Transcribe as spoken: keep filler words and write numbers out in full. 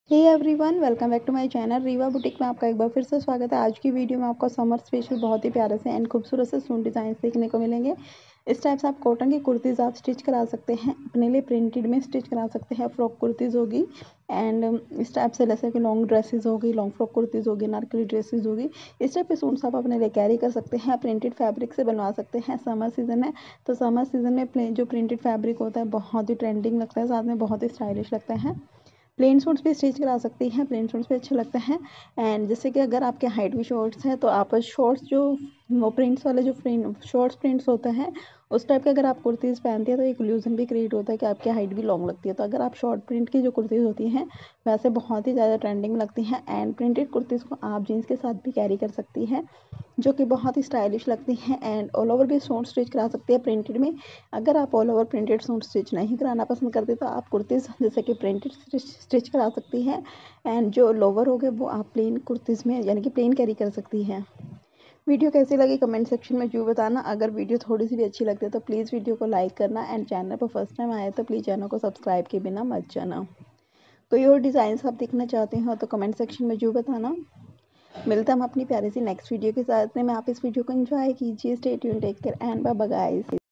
Hey everyone, welcome back to my channel Riva boutique में आपका एक बार फिर से स्वागत है। आज की वीडियो में आपको समर स्पेशल बहुत ही प्यारे से एंड खूबसूरत से सूट डिज़ाइन देखने को मिलेंगे। इस टाइप से आप कॉटन की कुर्तीज़ आप स्टिच करा सकते हैं, अपने लिए प्रिंटेड में स्टिच करा सकते हैं। फ्रॉक कुर्तीज़ होगी एंड इस टाइप से जैसे कि लॉन्ग ड्रेसेस होगी, लॉन्ग फ्रॉक कुर्तीज़ होगी, नारकली ड्रेसेस होगी। इस टाइप के सूट्स आप अपने लिए कैरी कर सकते हैं, प्रिंटेड फैब्रिक से बनवा सकते हैं। समर सीजन है तो समर सीजन में प्लेन जो प्रिंटेड फैब्रिक होता है बहुत ही ट्रेंडिंग लगता है, साथ में बहुत ही स्टाइलिश लगता है। प्लेन सूट्स भी स्टिच करा सकती हैं, प्लेन सूट्स भी अच्छे लगते हैं। एंड जैसे कि अगर आपके हाइट भी शॉर्ट्स है तो आप शॉर्ट्स जो वो प्रिंट्स वाले जो प्रिंट शॉर्ट्स प्रिंट्स होते हैं उस टाइप के अगर आप कुर्तीज़ पहनती है तो एक इल्यूजन भी क्रिएट होता है कि आपकी हाइट भी लॉन्ग लगती है। तो अगर आप शॉर्ट प्रिंट की जो कुर्तीज़ होती हैं वैसे बहुत ही ज़्यादा ट्रेंडिंग लगती हैं एंड प्रिंटेड कुर्तीज़ को आप जीन्स के साथ भी कैरी कर सकती हैं जो कि बहुत ही स्टाइलिश लगती हैं। एंड ऑल ओवर भी सूट स्टिच करा सकती है प्रिंटेड में। अगर आप all over printed suit stitch नहीं कराना पसंद करते तो आप कुर्तीज़ जैसे कि प्रिंटेड स्टिच करा सकती हैं एंड जो लोवर हो गए वो आप प्लेन कुर्तीज़ में यानी कि प्लेन कैरी कर सकती हैं। वीडियो कैसी लगी कमेंट सेक्शन में जरूर बताना। अगर वीडियो थोड़ी सी भी अच्छी लगती है तो प्लीज़ वीडियो को लाइक करना एंड चैनल पर फर्स्ट टाइम आए तो प्लीज़ चैनल को सब्सक्राइब के बिना मत जाना। कोई और डिज़ाइन आप देखना चाहते हो तो कमेंट सेक्शन में जरूर बताना। मिलता हम अपनी प्यारी सी नेक्स्ट वीडियो के साथ में। आप इस वीडियो को एंजॉय कीजिए। Stay tuned, take care and bye bye guys.